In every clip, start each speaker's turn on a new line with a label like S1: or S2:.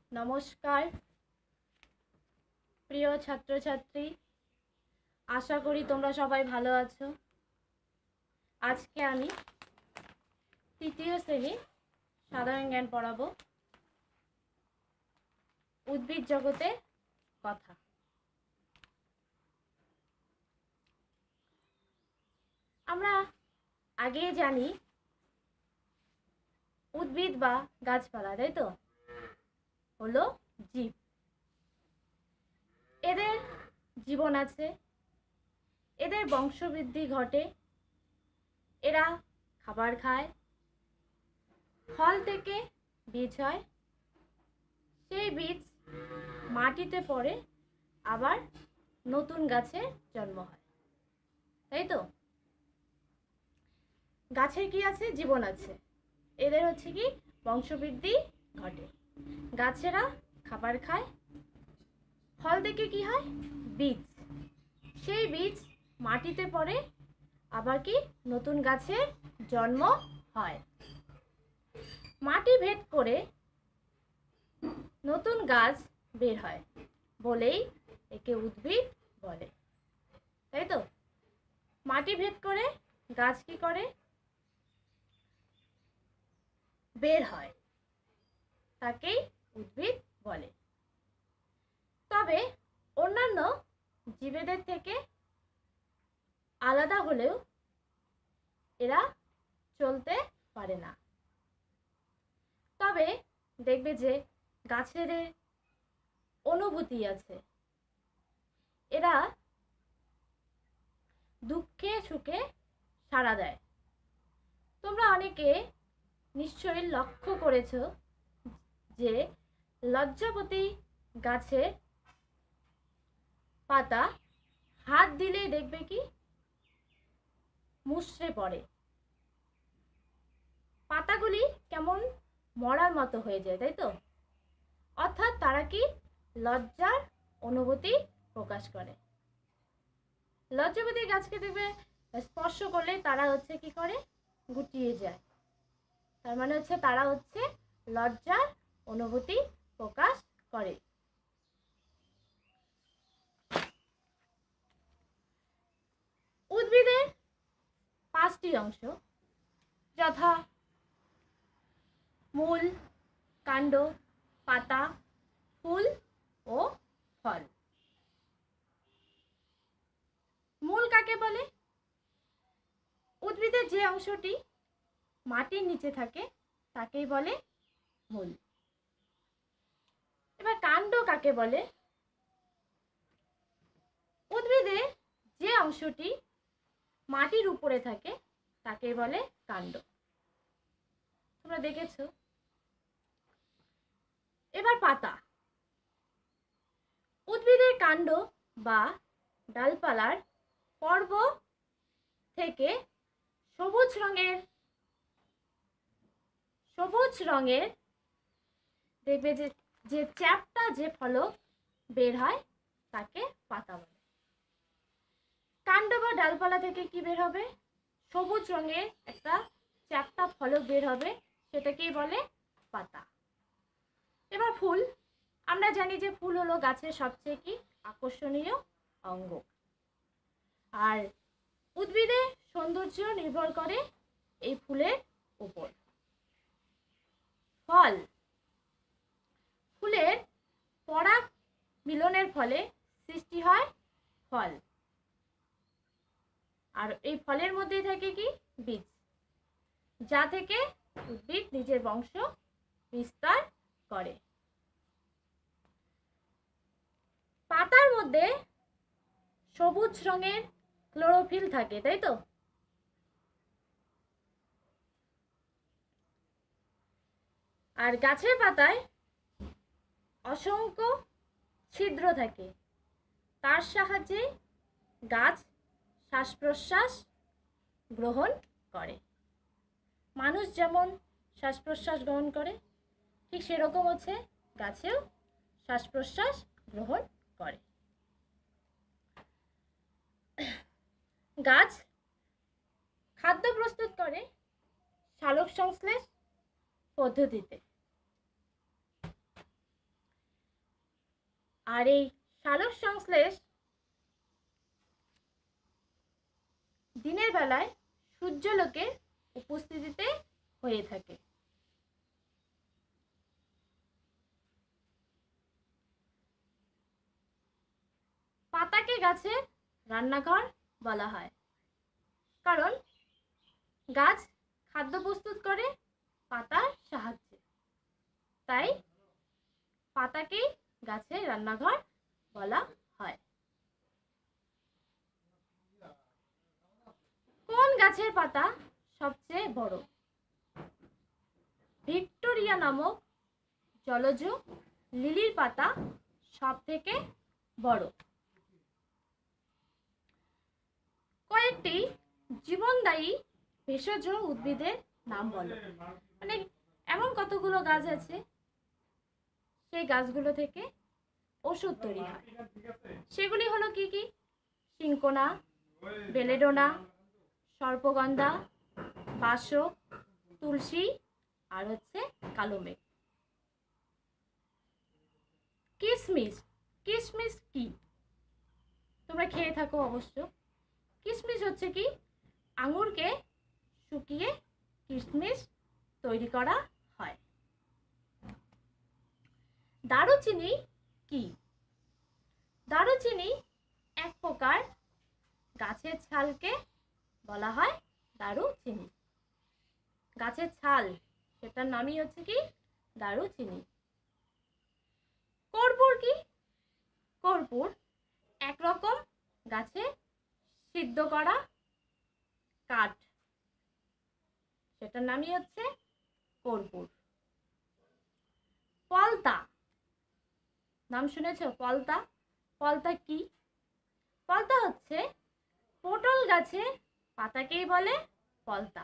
S1: নমস্কার প্রিয় ছাত্রছাত্রী, আশা করি তোমরা সবাই ভালো আছো। আজকে আমি তৃতীয় শ্রেণী সাধারণ জ্ঞান পড়াবো। উদ্ভিদ জগতের কথা। আমরা আগেই জানি উদ্ভিদ বা গাছপালা, তাই তো, হলো জীব। এদের জীবন আছে, এদের বংশবৃদ্ধি ঘটে, এরা খাবার খায়, ফল থেকে বীজ হয়, সেই বীজ মাটিতে পড়ে, আবার নতুন গাছের জন্ম হয়, তাই তো। গাছের কি আছে? জীবন আছে। এদের হচ্ছে কি বংশবৃদ্ধি ঘটে, গাছেরা খাবার খায়, ফল থেকে কি হয়? বীজ। সেই বীজ মাটিতে পড়ে, আবার কি নতুন গাছের জন্ম হয়। মাটি ভেদ করে নতুন গাছ বের হয় বলেই একে উদ্ভিদ বলে, তাই তো। মাটি ভেদ করে গাছ কি করে? বের হয়, তাকেই উদ্ভিদ বলে। তবে অন্যান্য জীবেদের থেকে আলাদা হলেও এরা চলতে পারে না। তবে দেখবে যে গাছের অনুভূতি আছে, এরা দুঃখে সুখে সাড়া দেয়। তোমরা অনেকে নিশ্চয়ই লক্ষ্য করেছ যে লজ্জাবতী গাছের পাতা হাত দিলে দেখবে কি মুষড়ে পড়ে, পাতাগুলি কেমন মরার মতো হয়ে যায়, তাই তো। অর্থাৎ তারা কি লজ্জার অনুভূতি প্রকাশ করে। লজ্জাবতী গাছকে দেখবে স্পর্শ করলে তারা হচ্ছে কি করে? গুটিয়ে যায়। তার মানে হচ্ছে তারা হচ্ছে লজ্জার অনুভূতি প্রকাশ করে। উদ্ভিদের 5টি অংশ, যথা মূল, কাণ্ড, পাতা, ফুল ও ফল। মূল কাকে বলে? উদ্ভিদের যে অংশটি মাটির নিচে থাকে তাকেই বলে মূল। এবার কাণ্ড কাকে বলে? উদ্ভিদের যে অংশটি মাটির উপরে থাকে তাকে বলে কাণ্ড। তোমরা দেখেছো। এবার পাতা। উদ্ভিদের কাণ্ড বা ডালপালার পর্ব থেকে সবুজ রঙের দেখবে যে চ্যাপ্টা যে ফলক বের হয় তাকে পাতা বলে। কাণ্ড বা ডালপালা থেকে কি বের হবে? সবুজ রঙের একটা চ্যাপ্টা ফলক বের হবে, সেটাকেই বলে পাতা। এবার ফুল। আমরা জানি যে ফুল হলো গাছের সবচেয়ে কি আকর্ষণীয় অঙ্গ, আর উদ্ভিদের সৌন্দর্য নির্ভর করে এই ফুলের উপর। ফল। ফুলের পরাগ মিলনের ফলে সৃষ্টি হয় ফল, আর এই ফলের মধ্যে থাকে কি বীজ, যা থেকে উদ্ভিদ নিজের বংশ বিস্তার করে। পাতার মধ্যে সবুজ রঙের ক্লোরোফিল থাকে, তাই তো। আর গাছের পাতায় অসংখ্য ছিদ্র থাকে, তার সাহায্যে গাছ শ্বাস প্রশ্বাস গ্রহণ করে। মানুষ যেমন শ্বাস প্রশ্বাস গ্রহণ করে, ঠিক সেরকম হচ্ছে গাছেও শ্বাস প্রশ্বাস গ্রহণ করে। গাছ খাদ্য প্রস্তুত করে সালোক সংশ্লেষ পদ্ধতিতে। আর এই সালোক সংশ্লেষ দিনের বেলায় সূর্যালোকের উপস্থিতিতে হয়ে থাকে। পাতাকে গাছের রান্নাঘর বলা হয়, কারণ গাছ খাদ্য প্রস্তুত করে পাতার সাহায্যে, তাই পাতাকেই গাছের রান্নাঘর বলা হয়। কোন গাছের পাতা সবচেয়ে বড়? ভিক্টোরিয়া নামক জলজ লিলির পাতা সব থেকে বড়। কয়েকটি জীবনদায়ী ভেষজ উদ্ভিদের নাম বলো। মানে এমন কতগুলো গাছ আছে সেই গাছগুলো থেকে ওষুধ তৈরি হয়, সেগুলি হলো কি কি? সিনকোনা, বেলেডোনা, সর্পগন্ধা, বাসক, তুলসী আর হচ্ছে কালো মেঘ। কিশমিশ, কিশমিশ কি? তোমরা খেয়ে থাকো অবশ্য। কিশমিশ হচ্ছে কি? আঙুরকে শুকিয়ে কিশমিশ তৈরি করা হয়। দারুচিনি কি? দারুচিনি এক প্রকার গাছের ছালকে বলা হয় দারুচিনি। গাছের ছাল, সেটার নামই হচ্ছে কি? দারুচিনি। কর্পূর কি? কর্পূর একরকম গাছে সিদ্ধ করা কাঠ, সেটার নামই হচ্ছে কর্পূর। পলতা, নাম শুনেছ? পলতা, পলতা কি? পলতা হচ্ছে পটল গাছের পাতাকেই বলে পলতা।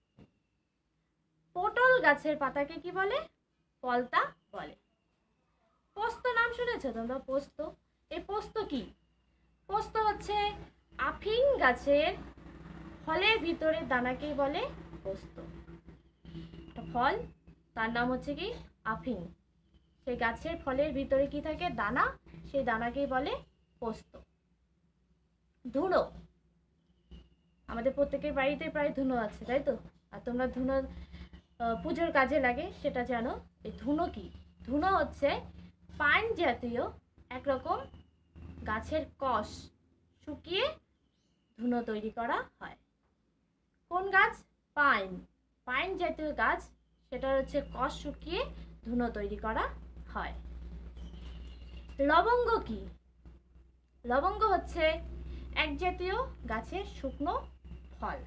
S1: পটল গাছের পাতাকে কি বলে? পলতা বলে। পোস্ত নাম শুনেছ তোমরা? পোস্ত, এই পোস্ত কি? পোস্ত হচ্ছে আফিং গাছের ফলের ভিতরে দানাকেই বলে পোস্ত। ফল, তার নাম হচ্ছে কি? আফিং। সেই গাছের ফলের ভিতরে কি থাকে? দানা, সেই দানাকেই বলে পোস্ত। ধুনো, আমাদের প্রত্যেকের বাড়িতে প্রায় ধুনো আছে, তাই তো? আর তোমরা ধুনো পুজোর কাজে লাগে সেটা জানো। এই ধুনো কি? ধুনো হচ্ছে পাইন জাতীয় একরকম গাছের কষ শুকিয়ে ধুনো তৈরি করা হয়। কোন গাছ? পাইন। পাইন জাতীয় গাছ, সেটা হচ্ছে কষ শুকিয়ে ধুনো তৈরি করা হয়। লবঙ্গ কি? লবঙ্গ হচ্ছে এক জাতীয় গাছের শুকনো ফল।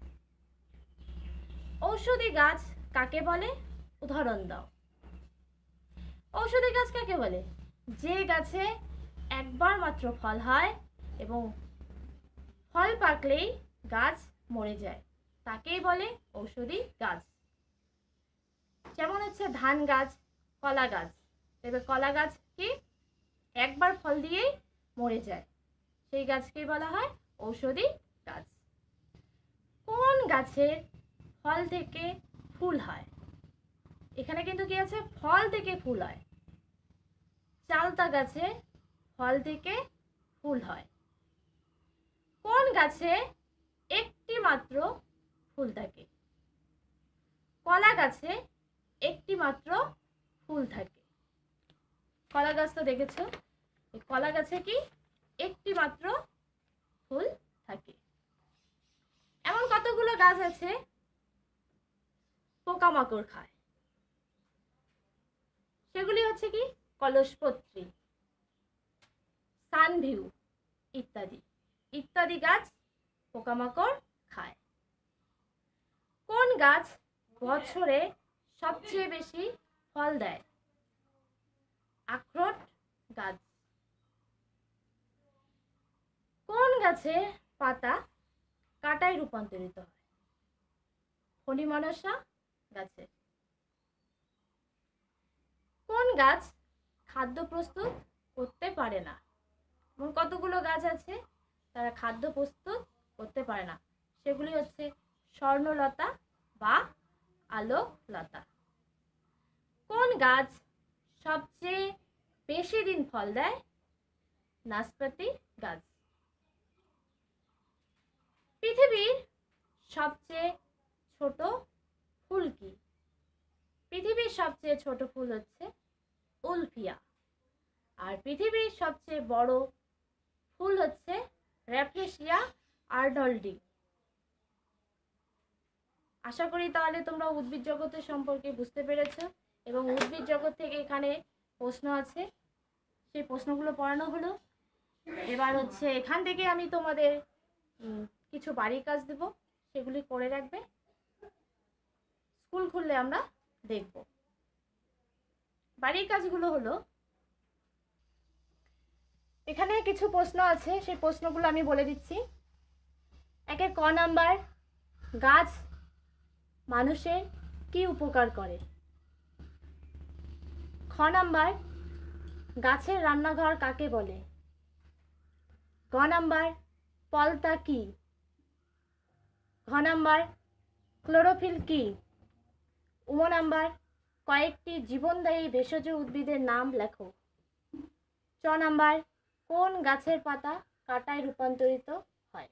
S1: ঔষধি গাছ কাকে বলে? উদাহরণ দাও। ঔষধি গাছ কাকে বলে? যে গাছে একবার মাত্র ফল হয় এবং ফল পাকলেই গাছ মরে যায়, তাকেই বলে ঔষধি গাছ। যেমন হচ্ছে ধান গাছ, কলা গাছ। এবার কলা গাছ কি? একবার ফল দিয়েই মরে যায়, সেই গাছকেই বলা হয় ঔষধি গাছ। কোন গাছের ফল থেকে ফুল হয়? এখানে কিন্তু কি আছে? ফল থেকে ফুল হয়। চালতা গাছে ফল থেকে ফুল হয়। কোন গাছে একটি মাত্র ফুল থাকে? কলা গাছে একটি মাত্র ফুল থাকে। কলা গাছ তো দেখেছো, এই কলা গাছে কি? একটি মাত্র ফুল থাকে। এমন কতগুলো গাছ আছে পোকামাকড় খায়, সেগুলি হচ্ছে কি? কলসপত্রী, সানভিউ ইত্যাদি ইত্যাদি গাছ পোকামাকড় খায়। কোন গাছ বছরে সবচেয়ে বেশি ফল দেয়? আখরোট গাছ। কোন গাছের পাতা কাঁটায় রূপান্তরিত হয়? ফণিমনসা গাছের। কোন গাছ খাদ্য প্রস্তুত করতে পারে না? এমন কতগুলো গাছ আছে তারা খাদ্য প্রস্তুত করতে পারে না, সেগুলি হচ্ছে স্বর্ণলতা বা আলোকলতা। কোন গাছ সবচেয়ে বেশি দিন ফল দেয়? নাশপাতি গাছ। পৃথিবীর সবচেয়ে ছোট ফুল কি? পৃথিবীর সবচেয়ে ছোট ফুল হচ্ছে উলফিয়া। আর পৃথিবীর সবচেয়ে বড় ফুল হচ্ছে র্যাফলেশিয়া আর্নল্ডি। আশা করি তাহলে তোমরা উদ্ভিদ জগতের সম্পর্কে বুঝতে পেরেছো, এবং উদ্ভিদ জগৎ থেকে এখানে প্রশ্ন আছে, সেই প্রশ্নগুলো পড়ানো হলো। এবার হচ্ছে এখান থেকে আমি তোমাদের কিছু বাড়ির কাজ দেব, সেগুলি করে রাখবে, স্কুল খুললে আমরা দেখব। বাড়ির কাজগুলো হলো, এখানে কিছু প্রশ্ন আছে, সেই প্রশ্নগুলো আমি বলে দিচ্ছি। একে ক নাম্বার, গাছ মানুষের কি উপকার করে? খ নাম্বার, গাছের রান্নাঘর কাকে বলে? গ নাম্বার, পলতা কি? ঘ নাম্বার, ক্লোরোফিল কি? ও নাম্বার, কয়েকটি জীবনদায়ী ভেষজ উদ্ভিদের নাম লেখো। চ নাম্বার, কোন গাছের পাতা কাঁটায় রূপান্তরিত হয়?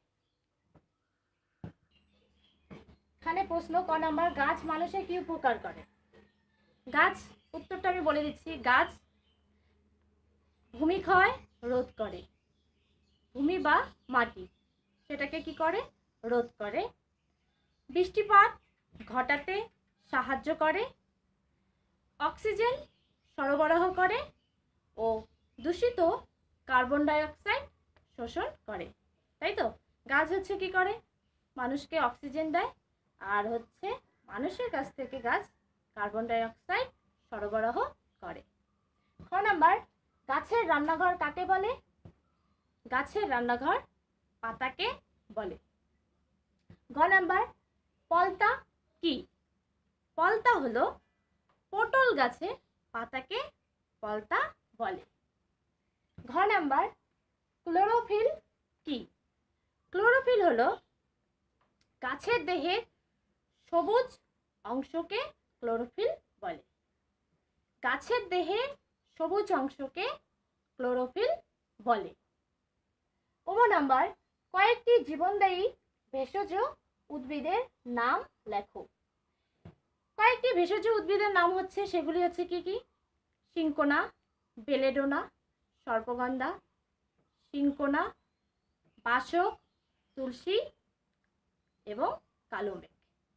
S1: এখানে প্রশ্ন ক নাম্বার, গাছ মানুষের কি উপকার করে? গাছ, উত্তরটা আমি বলে দিচ্ছি। গাছ ভূমিক্ষয় রোধ করে, ভূমি বা মাটি সেটাকে কি করে? রোধ করে। বৃষ্টিপাত ঘটাতে সাহায্য করে, অক্সিজেন সরবরাহ করে ও দূষিত কার্বন ডাই অক্সাইড শোষণ করে। তাই তো, গাছ হচ্ছে কি করে? মানুষকে অক্সিজেন দেয়, আর হচ্ছে মানুষের কাছ থেকে গাছ কার্বন ডাই অক্সাইড সরবরাহ করে। খ নাম্বার, গাছের রান্নাঘর কাকে বলে? গাছের রান্নাঘর পাতাকে বলে। গ নাম্বার, পলতা কি? পলতা হলো পটল গাছের পাতাকে পলতা বলে। ঘ নাম্বার, ক্লোরোফিল কি? ক্লোরোফিল হলো গাছের দেহের সবুজ অংশকে ক্লোরোফিল বলে। গাছের দেহে সবুজ অংশকে ক্লোরোফিল বলে। ও নাম্বার, কয়েকটি জীবনদায়ী ভেষজ উদ্ভিদের নাম লেখো। কয়েকটি ভেষজ উদ্ভিদের নাম হচ্ছে, সেগুলি হচ্ছে কি কি? সিনকোনা, বেলেডোনা, সর্পগন্ধা, সিনকোনা, বাসক, তুলসী এবং কালো মেঘ।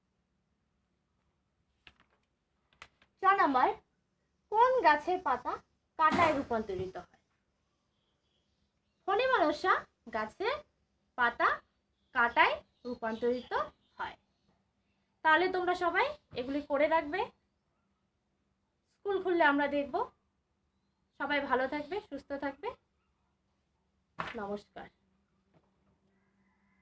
S1: ছ নাম্বার, কোন গাছের পাতা কাঁটায় রূপান্তরিত হয়? ফণিমনসা গাছের পাতা কাঁটায় রূপান্তরিত হয়। তাহলে তোমরা সবাই এগুলি করে রাখবে, স্কুল খুললে আমরা দেখব। সবাই ভালো থাকবে, সুস্থ থাকবে। নমস্কার।